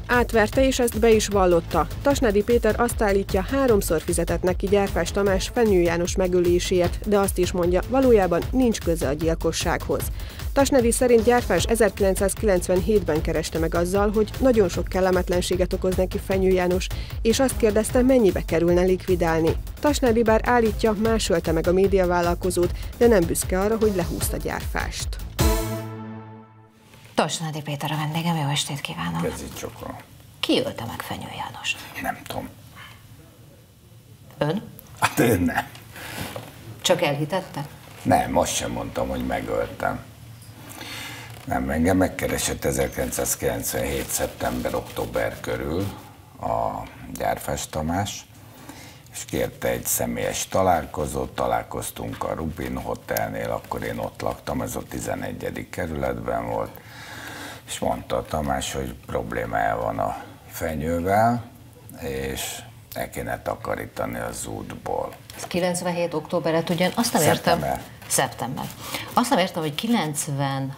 Átverte, és ezt be is vallotta. Tasnádi Péter azt állítja, 3-szor fizetett neki Gyárfás Tamás Fenyő János megöléséért, de azt is mondja, valójában nincs köze a gyilkossághoz. Tasnádi szerint Gyárfás 1997-ben kereste meg azzal, hogy nagyon sok kellemetlenséget okoz neki Fenyő János, és azt kérdezte, mennyibe kerülne likvidálni. Tasnádi bár állítja, más ölte meg a médiavállalkozót, de nem büszke arra, hogy lehúzta Gyárfást. Tasnádi Péter a vendégem, jó estét kívánok! Kezicsokom. Ki ölte meg Fenyő Jánost? Nem tudom. Ön? Hát én nem. Csak elhitette? Nem, azt sem mondtam, hogy megöltem. Nem, engem megkeresett 1997. szeptember-október körül a Gyárfás Tamás, és kérte egy személyes találkozót, találkoztunk a Rubin Hotelnél, akkor én ott laktam, ez a 11. kerületben volt, és mondta a Tamás, hogy problémája van a Fenyővel, és el kéne takarítani az útból. Ez 97. októberet, ugyan azt nem értem. Szeptember. Azt nem értem, hogy 96.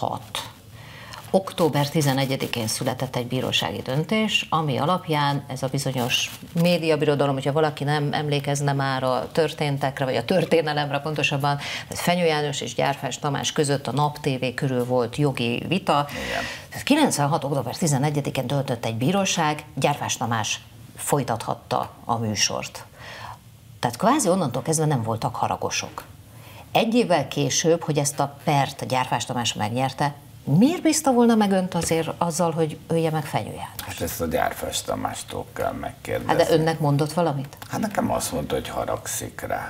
október 11-én született egy bírósági döntés, ami alapján ez a bizonyos médiabirodalom, hogyha valaki nem emlékezne már a történtekre, vagy a történelemre pontosabban, ez Fenyő János és Gyárfás Tamás között a Nap TV körül volt jogi vita. Igen. 96. október 11-én döntött egy bíróság, Gyárfás Tamás folytathatta a műsort. Tehát kvázi onnantól kezdve nem voltak haragosok. Egy évvel később, hogy ezt a pert Gyárfás Tamás megnyerte, miért bízta volna meg önt azért azzal, hogy ölje meg Fenyő Jánost? Hát ezt a Gyárfás Tamástól kell megkérdezni. Hát de önnek mondott valamit? Hát nekem azt mondta, hogy haragszik rá.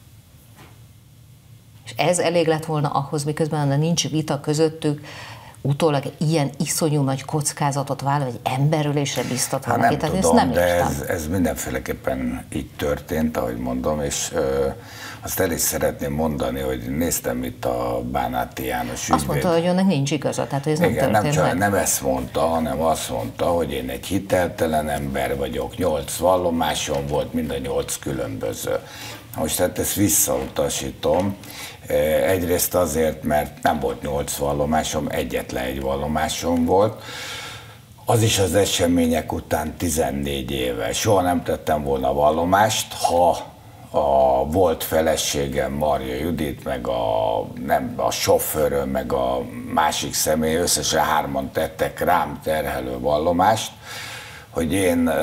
És ez elég lett volna ahhoz, miközben nincs vita közöttük, utólag ilyen iszonyú nagy kockázatot vállal, hogy emberölésre biztat hát valaki. Nem tudom, de ez mindenféleképpen így történt, ahogy mondom, és azt el is szeretném mondani, hogy néztem itt a Bánáti János ügyvéd. Azt mondta, hogy önnek nincs igaza, tehát hogy ez igen, nem történt meg. Nem ezt mondta, hanem azt mondta, hogy én egy hiteltelen ember vagyok, 8 vallomásom volt, mind a 8 különböző. Most hát ezt visszautasítom. Egyrészt azért, mert nem volt 8 vallomásom, egyetlen egy vallomásom volt. Az is az események után 14 éve. Soha nem tettem volna vallomást, ha a volt feleségem Marja Judit, meg a sofőröm, meg a másik személy, összesen 3-an tettek rám terhelő vallomást, hogy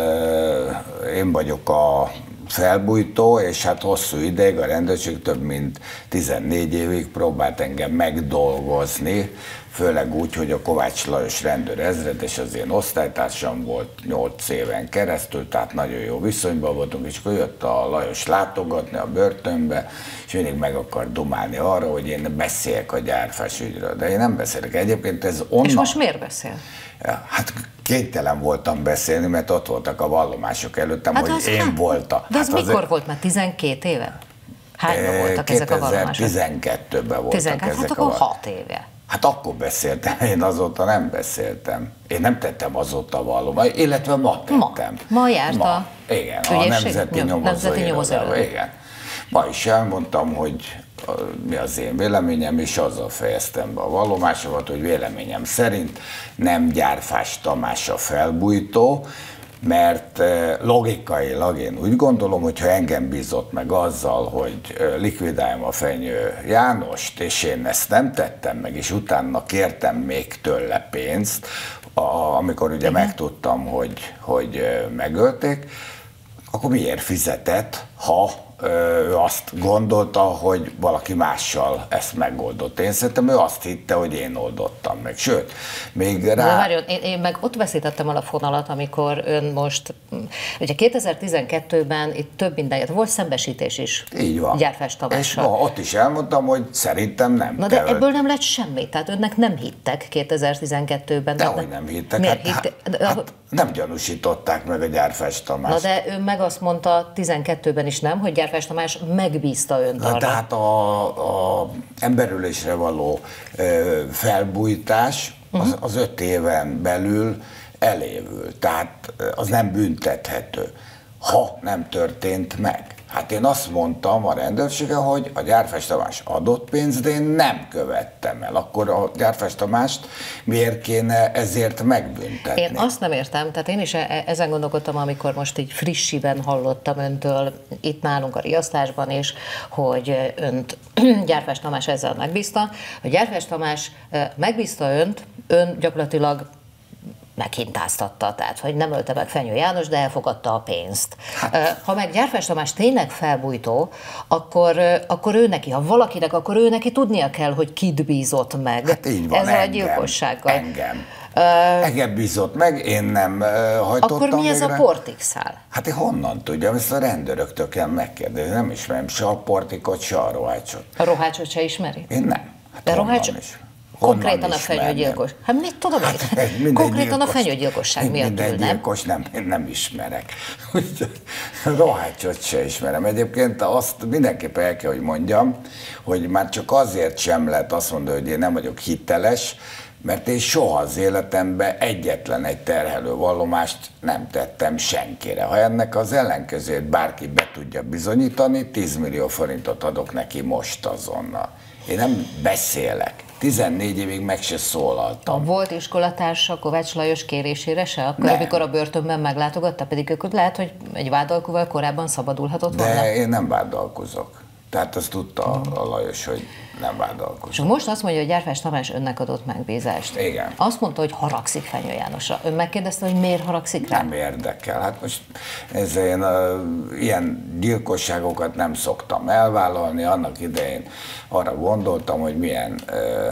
én vagyok a felbújtó, és hát hosszú ideig a rendőrség több mint 14 évig próbált engem megdolgozni, főleg úgy, hogy a Kovács Lajos rendőrezredes az én osztálytársam volt 8 éven keresztül, tehát nagyon jó viszonyban voltunk, és akkor jött a Lajos látogatni a börtönbe, és mindig meg akar dumálni arra, hogy én beszéljek a Gyárfás ügyről. De én nem beszélek. Egyébként ez onnan... És most miért beszél? Hát kénytelen voltam beszélni, mert ott voltak a vallomások előttem, hát hogy én voltam. De az hát mikor volt már? 12 éve? Hányban voltak ezek a vallomások? 2012-ben voltak ezek hát akkor 6 éve. Hát akkor beszéltem, én azóta nem beszéltem. Én nem tettem azóta vallomást, illetve ma tettem. Ma járt igen, a Nemzeti Nyomozóirodában. Igen. Ma is elmondtam, hogy mi az én véleményem, és azzal fejeztem be a vallomásomat, hogy véleményem szerint nem Gyárfás Tamás a felbújtó, mert logikailag én úgy gondolom, hogy ha engem bízott meg azzal, hogy likvidáljam a Fenyő Jánost, és én ezt nem tettem meg, és utána kértem még tőle pénzt, amikor ugye megtudtam, hogy megölték, akkor miért fizetett, ha ő azt gondolta, hogy valaki mással ezt megoldott. Én szerintem ő azt hitte, hogy én oldottam meg. Sőt, még rá... De várjon, én meg ott veszítettem el a fonalat, amikor ön most... Ugye 2012-ben itt több mindenért volt szembesítés is. Így van. Gyárfás Tamással. És ott is elmondtam, hogy szerintem nem. Na de ebből nem lett semmi, tehát önnek nem hittek 2012-ben. Dehogy nem hittek. Hát nem gyanúsították meg a Gyárfás Tamást. Na de ön meg azt mondta 12-ben is nem, hogy Gyárfás Tamás megbízta önt arra. Tehát a emberölésre való felbújtás az 5 éven belül elévül. Tehát az nem büntethető, ha nem történt meg. Hát én azt mondtam a rendőrsége, hogy a Gyárfás Tamás adott pénzt, de én nem követtem el. Akkor a Gyárfás Tamást miért kéne ezért megbüntetni? Én azt nem értem, tehát én is ezen gondolkodtam, amikor most így frissiben hallottam öntől itt nálunk a riasztásban is, hogy önt Gyárfás Tamás ezzel megbízta. A Gyárfás Tamás megbízta önt, ön gyakorlatilag meghintáztatta, tehát hogy nem ölte meg Fenyő János, de elfogadta a pénzt. Hát. Ha meg Gyárfás Tamás tényleg felbújtó, akkor ő neki, ha valakinek, akkor ő neki tudnia kell, hogy kit bízott meg. Hát így van, ezzel a gyilkossággal. Engem bízott meg, én nem hajtottam Akkor mi ez végre. A portikszál? Hát én honnan tudjam, ezt a rendőröktől kell megkérdezni. Nem ismerem se a portikot, se a rohácsot. A rohácsot se ismeri? Én nem. Hát de rohács konkrétan a fenyőgyilkos. Hát mit tudom én? Konkrétan a fenyőgyilkosság miatt ül, nem? Gyilkos nem ismerek. Rohácsot se ismerem. Egyébként azt mindenképpen el kell, hogy mondjam, hogy már csak azért sem lehet azt mondani, hogy én nem vagyok hiteles, mert én soha az életemben egyetlen egy terhelő vallomást nem tettem senkire. Ha ennek az ellenkezőjét bárki be tudja bizonyítani, 10 millió forintot adok neki most azonnal. Én nem beszélek. 14 évig meg se szólaltam. Volt iskolatársa Kovács Lajos kérésére se? Akkor, nem. Amikor a börtönben meglátogatta, pedig akkor lehet, hogy egy vádalkúval korábban szabadulhatott volna? De én nem vádalkozok. Tehát azt tudta a Lajos, hogy nem vádalkozok. És most azt mondja, hogy Gyárfás Tamás önnek adott megbízást. Igen. Azt mondta, hogy haragszik Fenyő Jánosra. Ön megkérdezte, hogy miért haragszik rá? Nem érdekel. Hát most én ilyen gyilkosságokat nem szoktam elvállalni. Annak idején arra gondoltam, hogy milyen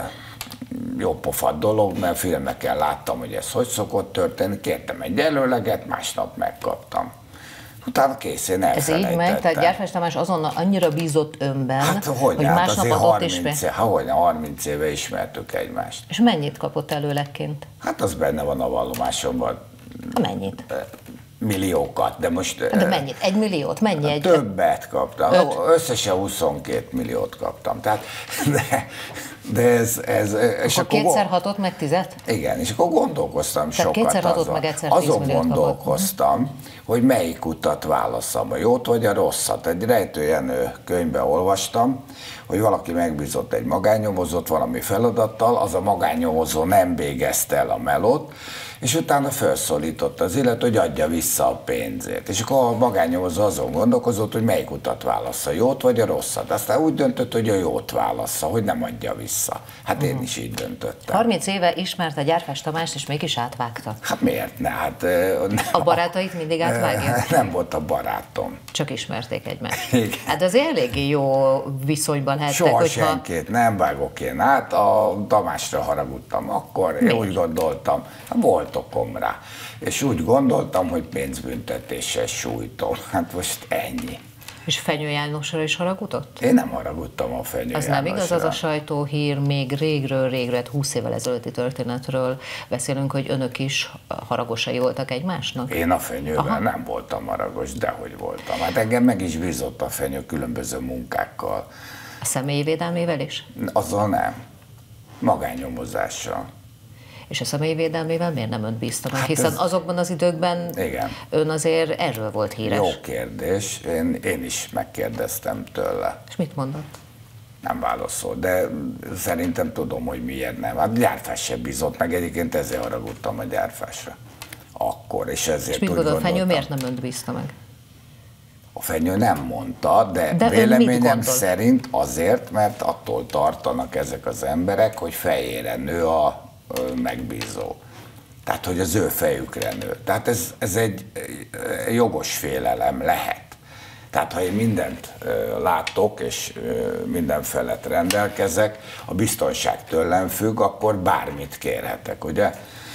jópofa dolog, mert filmeken láttam, hogy ez hogy szokott történni. Kértem egy előleget, másnap megkaptam. Utána kész, én elfelejtettem. Ez így megy? Tehát Gyárfás Tamás azonnal annyira bízott önben, hát, hogy másnap adott is be? 30 éve ismertük egymást. És mennyit kapott előlegként? Hát az benne van a vallomásomban. Mennyit? Milliókat, de most... De mennyit? 1 milliót? Mennyi egy? Többet kaptam. Összesen 22 milliót kaptam. Tehát, de ez és akkor kétszer hatott meg 10-et? Igen, és akkor gondolkoztam tehát sokat kétszer hatott meg egyszer 10 azon milliót gondolkoztam, hogy melyik utat válasszam, a jót vagy a rosszat. Egy Rejtő Jenő könyvben olvastam, hogy valaki megbízott egy magánnyomozót valami feladattal, az a magánnyomozó nem végezte el a melót, és utána felszólította az illető, hogy adja vissza a pénzét. És akkor a magánnyomozó azon gondolkozott, hogy melyik utat válassza, a jót vagy a rosszat. Aztán úgy döntött, hogy a jót válassza, hogy nem adja vissza. Hát én is így döntöttem. 30 éve ismerte Gyárfás Tamást, és mégis átvágta. Hát miért ne? Hát, a barátait mindig átvágja? Nem volt a barátom. Csak ismerték egymást. Igen. Hát azért eléggé jó viszonyban lehettek. Soha senkit nem vágok én át, a Tamásra haragudtam akkor, én úgy gondoltam, volt okom rá. És úgy gondoltam, hogy pénzbüntetéssel sújtom. Hát most ennyi. És Fenyő Jánosra is haragudott? Én nem haragudtam a Fenyő Az Jánosra. nem igaz, az a sajtóhír még régről, 20 évvel ezelőtti történetről beszélünk, hogy önök is haragosai voltak egymásnak? Én a Fenyővel nem voltam haragos, dehogy voltam. Hát engem meg is bízott a Fenyő különböző munkákkal. A személyi védelmével is? Azzal nem. Magánnyomozással. És a személyi védelmével miért nem önt bízta meg? Hiszen azokban az időkben igen. Ön azért erről volt híres. Jó kérdés, én is megkérdeztem tőle. És mit mondott? Nem válaszol, de szerintem tudom, hogy miért nem. Hát Gyárfás se bízott meg, egyébként ezért haragudtam a Gyárfásra. Akkor, és ezért és mit gondolt, Fenyő miért nem önt bízta meg? A Fenyő nem mondta, de véleményem szerint azért, mert attól tartanak ezek az emberek, hogy fejére nő a megbízó. Tehát, hogy az ő fejükre nő. Tehát ez egy jogos félelem lehet. Tehát, ha én mindent látok, és minden felett rendelkezek, a biztonság tőlem függ, akkor bármit kérhetek, ugye?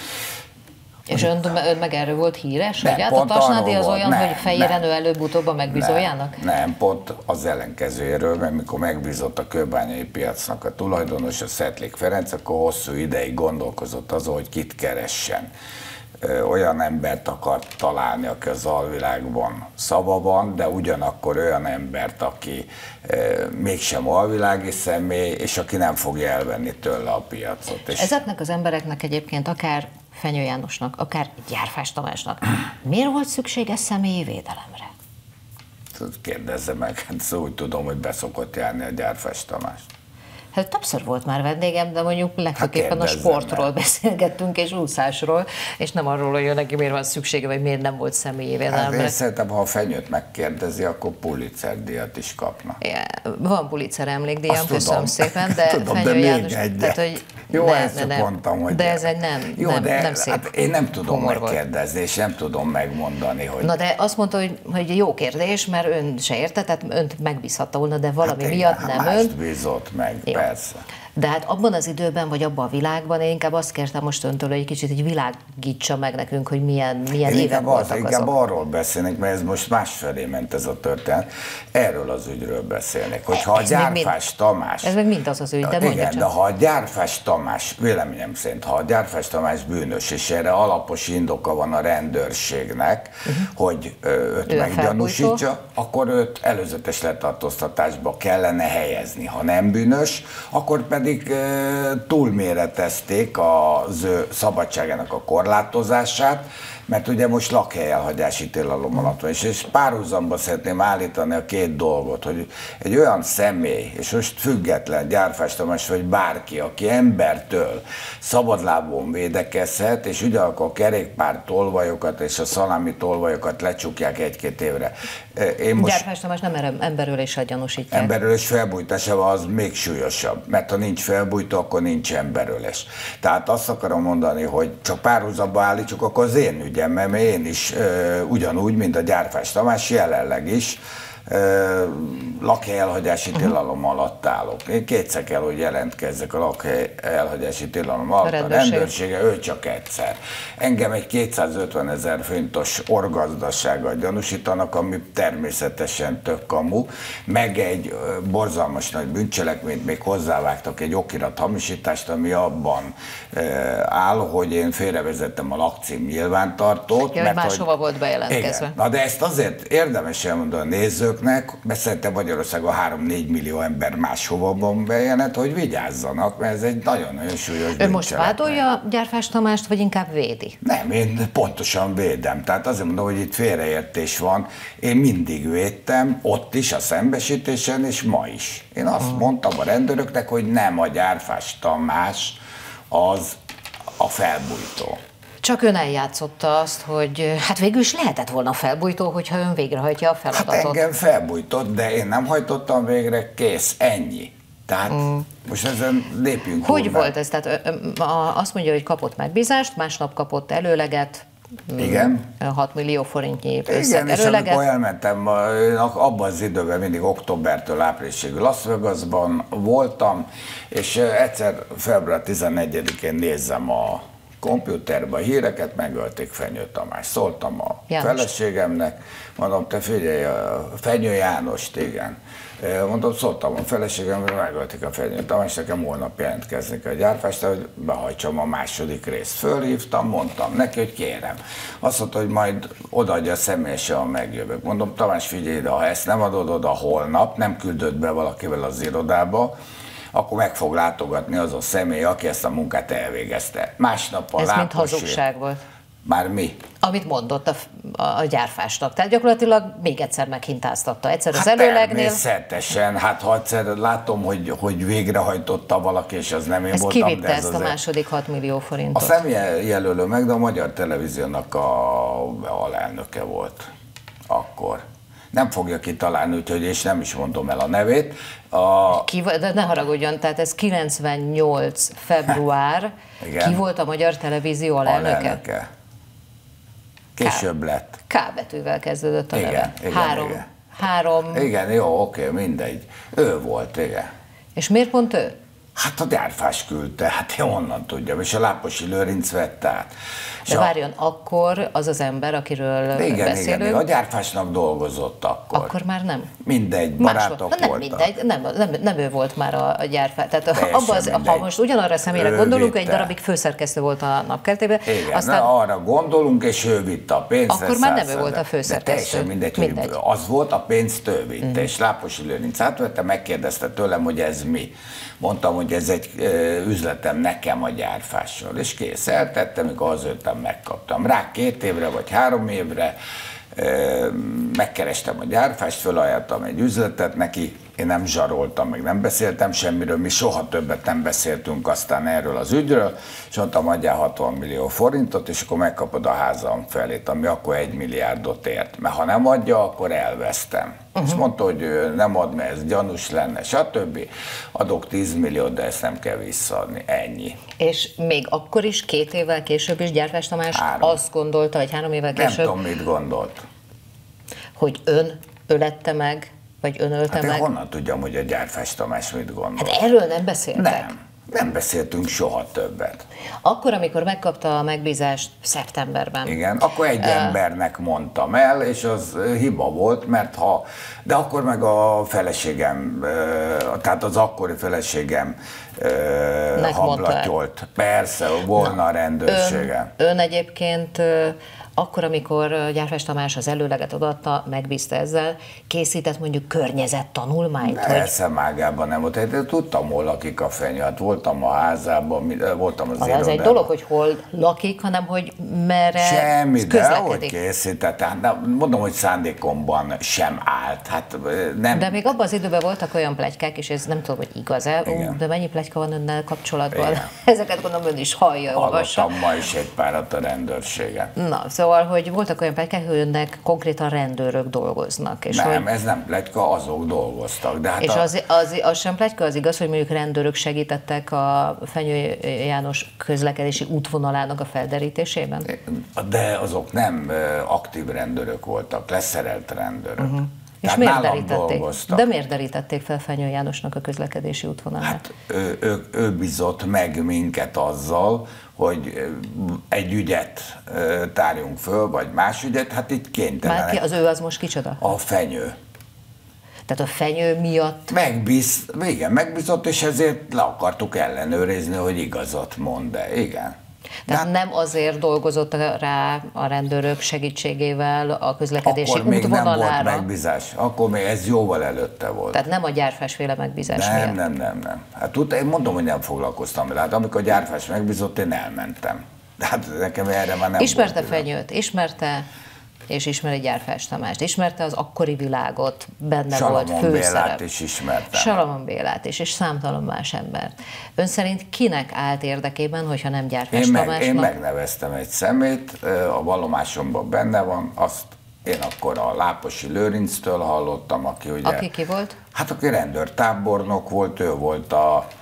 És ön meg erről volt híres, hogy hát a Tasnádi az olyan, hogy fejére nő előbb-utóbb a megbízójának? Nem, pont az ellenkezőjéről, mert mikor megbízott a kőbányai piacnak a tulajdonos, a Szetlik Ferenc, akkor hosszú ideig gondolkozott azon, hogy kit keressen. Olyan embert akart találni, aki az alvilágban szava van, de ugyanakkor olyan embert, aki mégsem alvilági személy, és aki nem fogja elvenni tőle a piacot. És ezeknek az embereknek egyébként akár Fenyő Jánosnak, akár Gyárfás Tamásnak miért volt szüksége személyi védelemre? kérdezze meg, hát szóval úgy tudom, hogy beszokott járni a Gyárfás Tamás. Hát többször volt már vendégem, de mondjuk legfőképpen a sportról beszélgettünk, és úszásról, és nem arról, hogy neki miért van szüksége, vagy miért nem volt személyi védelemre. Hát én szerintem, ha a Fenyőt megkérdezi, akkor Pulitzer-díjat is kapna. Van Pulitzer emlékdíjam, köszönöm szépen, de tudom, Fenyő János, tehát, hogy jó, mondtam, hogy de ez egy nem szép hát én nem tudom megkérdezni, volt. És nem tudom megmondani, hogy... Na de azt mondta, hogy jó kérdés, mert ön se érte, tehát önt megbízhatta volna, de valami miatt nem önt. Bízott meg, jó. Persze. De hát abban az időben, vagy abban a világban én inkább azt kértem most öntől, hogy egy kicsit egy világítsa meg nekünk, hogy milyen évek voltak azok. Inkább arról beszélnek, mert ez most másfelé ment ez a történet. Erről az ügyről beszélnek. Hogyha a Gyárfás Tamás... Ez meg mind az ügy, de igen, de ha a Gyárfás Tamás, véleményem szerint, ha a Gyárfás Tamás bűnös, és erre alapos indoka van a rendőrségnek, hogy őt meggyanúsítsa, akkor őt előzetes letartóztatásba kellene helyezni. Ha nem bűnös, akkor pedig túlméretezték az ő szabadságának a korlátozását, mert ugye most lakhely elhagyási tilalom alatt van, és párhuzamba szeretném állítani a két dolgot, hogy egy olyan személy, és most független Gyárfás Tamás vagy bárki, aki embertől szabadlábon védekezhet, és ugyanakkor a kerékpár tolvajokat és a szalámi tolvajokat lecsukják 1-2 évre. Gyárfás Tamás nem emberöléssel gyanúsítják. Emberölés felbújtásával az még súlyosabb, mert ha nincs felbújtó, akkor nincs emberölés. Tehát azt akarom mondani, hogy csak párhuzamba állítsuk, akkor az én ügyem, mert én is ugyanúgy, mint a Gyárfás Tamás, jelenleg is lakhely elhagyási tilalom alatt állok. Én kétszer kell, hogy jelentkezzek a lakhely elhagyási tilalom alatt. A rendőrsége, ő csak egyszer. Engem egy 250 000 forintos orgazdasággal gyanúsítanak, ami természetesen tök kamu, meg egy borzalmas nagy bűncselekményt még hozzávágtak, egy okirat hamisítást, ami abban áll, hogy én félrevezettem a lakcím nyilvántartót. Ja, mert máshova volt bejelentkezve. Igen. Na de ezt azért érdemes elmondani a nézőknek, mert szerintem Magyarországon 3-4 millió ember máshova van bejelent, hogy vigyázzanak, mert ez egy nagyon-nagyon súlyos bűncselekmény. Ön most vádolja Gyárfás Tamást, vagy inkább védi? Nem, én pontosan védem. Tehát azért mondom, hogy itt félreértés van. Én mindig védtem, ott is, a szembesítésen, és ma is. Én azt mondtam a rendőröknek, hogy nem a Gyárfás Tamás az a felbújtó. Csak ön eljátszotta azt, hogy hát végül is lehetett volna felbújtó, hogyha ön végrehajtja a feladatot. Hát engem felbújtott, de én nem hajtottam végre, kész, ennyi. Tehát most ezen lépjünk. Hogy volt ez? Tehát azt mondja, hogy kapott megbízást, másnap kapott előleget. Igen. 6 millió forintnyi összeg előleget. És amikor elmentem, abban az időben mindig októbertől áprilisig Las Vegasban voltam, és egyszer február 14-én nézzem a komputerben a híreket, megölték Fenyő Tamás. Szóltam a feleségemnek, mondom, te figyelj, Fenyő Jánost, igen. Mondom, szóltam a feleségemre, megölték a Fenyő Tamás, nekem holnap jelentkezni kell a Gyárfásra, hogy behajtsam a második részt. Fölhívtam, mondtam neki, hogy kérem. Azt mondta, hogy majd odaadja személyesen, ha megjövök. Mondom, Tamás, figyelj, de ha ezt nem adod oda holnap, nem küldött be valakivel az irodába, akkor meg fog látogatni az a személy, aki ezt a munkát elvégezte. Másnap a ez mint hazugság volt. Már mi? Amit mondott a Gyárfásnak. Tehát gyakorlatilag még egyszer meghintáztatta. Egyszer az előlegnél. Természetesen. Hát ha egyszer látom, hogy végrehajtotta valaki, és az nem én voltam. Ez kivitte ezt a második 6 millió forintot? A személyjelölő meg, de a Magyar Televíziónak a alelnöke volt akkor. Nem fogja kitalálni, úgyhogy és nem is mondom el a nevét. De ne haragudjon, tehát ez 98. február. Ki volt a Magyar Televízió alelnöke? Később lett. K betűvel kezdődött a neve. Igen. Igen, jó, oké, mindegy. Ő volt, igen. És miért pont ő? Hát a Gyárfás küldte, hát én onnan tudjam, és a Láposi Lőrinc vette át. De várjon, akkor az az ember, akiről beszélünk... Igen, a Gyárfásnak dolgozott akkor. Akkor már nem? Mindegy, barátok nem, voltak. Mindegy, nem ő volt már a Gyárfás. Tehát ha most ugyanarra a személyre gondolunk, vitte. Egy darabig főszerkesztő volt a Napkeltében. Igen, aztán arra gondolunk, és ő vitte a pénzt. Akkor már nem ő volt a főszerkesztő. Teljesen mindegy. Az volt, a pénzt ő vitte, és Láposi Lőrinc átvette, megkérdezte tőlem, hogy ez mi. Mondtam, hogy ez egy üzletem nekem a Gyárfással, és kész, eltettem, mikor az ötem megkaptam. Rá 2 évre vagy 3 évre, Megkerestem a gyárfást, fölajánlottam egy üzletet neki, én nem zsaroltam, meg nem beszéltem semmiről, mi soha többet nem beszéltünk aztán erről az ügyről, és mondtam, adjál 60 millió forintot, és akkor megkapod a házam felét, ami akkor 1 milliárdot ért. Mert ha nem adja, akkor elvesztem. És mondta, hogy nem ad, mert ez gyanús lenne, stb. Adok 10 milliót, de ezt nem kell visszaadni, ennyi. És még akkor is, 2 évvel később is Gyárfás Tamás azt gondolta, hogy 3 évvel később... Nem tudom, mit gondolt. Hogy ön ölette meg, vagy ön ölte meg? Hát honnan tudjam, hogy a Gyárfás Tamás mit gondol? Hát erről nem beszéltek? Nem beszéltünk soha többet. Akkor, amikor megkapta a megbízást szeptemberben. Igen, akkor egy embernek mondtam el, és az hiba volt, mert de akkor meg a feleségem, tehát az akkori feleségem hablatyolt. Persze, volna a rendőrségem. Ön egyébként akkor, amikor Gyárfás Tamás az előleget odaadta, megbízta ezzel, készített mondjuk környezettanulmányt? Persze, mágában nem volt. De tudtam, hol lakik a fenyő. Hát voltam a házában, voltam az irodában. Az egy dolog, hogy hol lakik, hanem hogy merre semmi, közlekedik. de hogy készített. Hát, mondom, hogy szándékomban sem állt. Hát, nem. De még abban az időben voltak olyan pletykák, és ez nem tudom, hogy igaz-e, de mennyi pletyka van önnel kapcsolatban? Igen. Ezeket gondolom ön is hallja, olvassa. Hallottam ma is egy párat a rendőrségen. Na, szóval, hogy voltak olyan pletykák, hogy önnek konkrétan rendőrök dolgoznak. És nem, ez nem pletyka, azok dolgoztak. De hát és az sem pletyka, az igaz, hogy mondjuk rendőrök segítettek a Fenyő János közlekedési útvonalának a felderítésében? De azok nem aktív rendőrök voltak, leszerelt rendőrök. És miért derítették? De miért derítették fel Fenyő Jánosnak a közlekedési útvonalát? Hát ő bizott meg minket azzal, hogy egy ügyet tárjunk föl, vagy más ügyet, hát itt kénytelenek. Bárki, az ő az most kicsoda? A Fenyő. Tehát a Fenyő miatt? Igen, megbízott, és ezért le akartuk ellenőrizni, hogy igazat mond, de igen. Tehát nem azért dolgozott rá a rendőrök segítségével a közlekedési útvonalára? Akkor még nem volt megbízás, akkor még ez jóval előtte volt. Tehát nem a Gyárfás-féle megbízás miatt? Nem. Hát én mondom, hogy nem foglalkoztam vele. Hát amikor a Gyárfás megbízott, én elmentem. Hát nekem erre már nem ismerte Fenyőt, ismerte, és ismeri Gyárfás Tamást. Ismerte az akkori világot, benne Salamon volt főszerep. Bélát is ismertem. Salamon Bélát is, és számtalan más embert. Ön szerint kinek állt érdekében, hogyha nem Gyárfás Tamásnak? Én megneveztem egy szemét, a vallomásomban benne van, azt én akkor a Láposi Lőrinctől hallottam, aki ugye... Aki ki volt? Hát aki rendőrtábornok volt, ő volt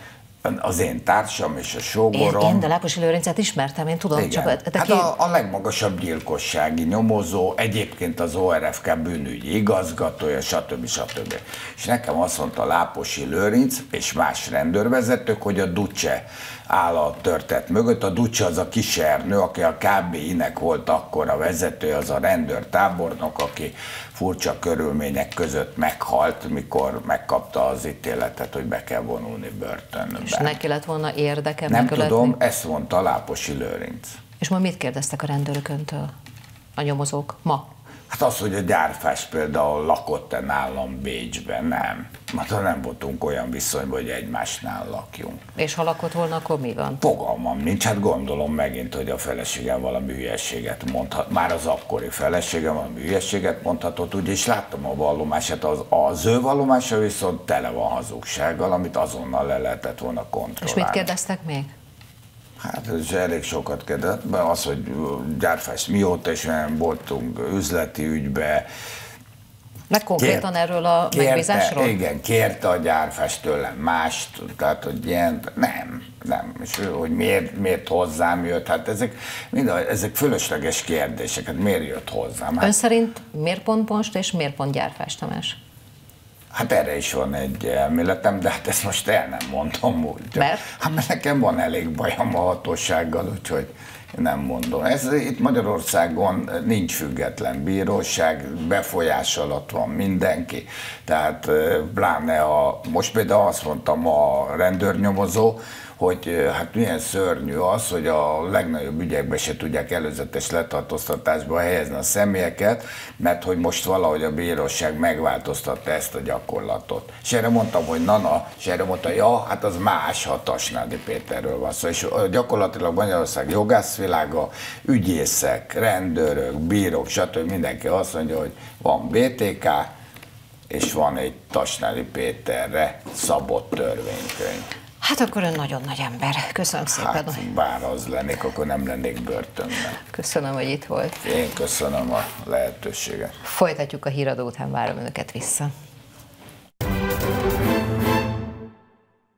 az én társam és a sógorom. Én de Láposi Lőrincet ismertem, én tudom. Csak hát a legmagasabb gyilkossági nyomozó, egyébként az ORFK bűnügyi igazgatója, stb. És nekem azt mondta Láposi Lőrinc és más rendőrvezetők, hogy a Duce áll a történet mögött. A Duce az a Kisernő, aki a KBI-nek volt akkor a vezető, az a rendőrtábornok, aki furcsa körülmények között meghalt, mikor megkapta az ítéletet, hogy be kell vonulni börtönbe. És neki lett volna érdeke nem tudom, ezt mondta Láposi Lőrinc. És ma mit kérdeztek a rendőrök öntől, a nyomozók ma? Hát az, hogy a Gyárfás például lakott-e nálam Bécsben, nem. Mert nem voltunk olyan viszonyban, hogy egymásnál lakjunk. És ha lakott volna, akkor mi van? Fogalmam nincs, hát gondolom megint, hogy a feleségem valami hülyeséget mondhat. Már az akkori feleségem valami hülyeséget mondhatott, úgyis láttam a vallomását, az ő vallomása viszont tele van hazugsággal, amit azonnal le lehetett volna kontrollálni. És mit kérdeztek még? Hát ez elég sokat kérdezett, mert az, hogy Gyárfás mióta is nem voltunk üzleti ügybe. Meg konkrétan erről a megbízásról? Igen, kérte a Gyárfás tőlem mást, tehát hogy ilyen, nem. És hogy miért hozzám jött, hát ezek fölösleges kérdések, hát miért jött hozzám? Ön szerint miért pont most és miért pont Gyárfás Tamás? Hát erre is van egy elméletem, de hát ezt most el nem mondom úgy. Mert? Hát mert nekem van elég bajom a hatósággal, úgyhogy nem mondom. Itt Magyarországon nincs független bíróság, befolyás alatt van mindenki. Tehát pláne most például azt mondtam a rendőrnyomozó, hogy hát milyen szörnyű az, hogy a legnagyobb ügyekben se tudják előzetes letartóztatásba helyezni a személyeket, mert hogy most valahogy a bíróság megváltoztatta ezt a gyakorlatot. És erre mondtam, hogy és erre mondta, ja, hát az más, ha Tasnádi Péterről van szó. És gyakorlatilag Magyarország jogászvilága, ügyészek, rendőrök, bírók, stb. Mindenki azt mondja, hogy van BTK, és van egy Tasnádi Péterre szabott törvénykönyv. Hát akkor ön nagyon nagy ember. Köszönöm szépen. Hát, bár az lennék, akkor nem lennék börtönben. Köszönöm, hogy itt volt. Én köszönöm a lehetőséget. Folytatjuk a híradó után, várom önöket vissza.